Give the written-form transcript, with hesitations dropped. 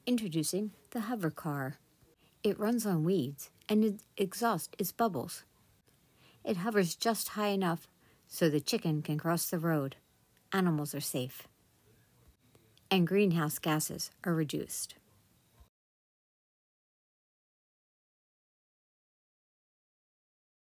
Introducing the hover car. It runs on weeds and its exhaust is bubbles. It hovers just high enough so the chicken can cross the road. Animals are safe. And greenhouse gases are reduced.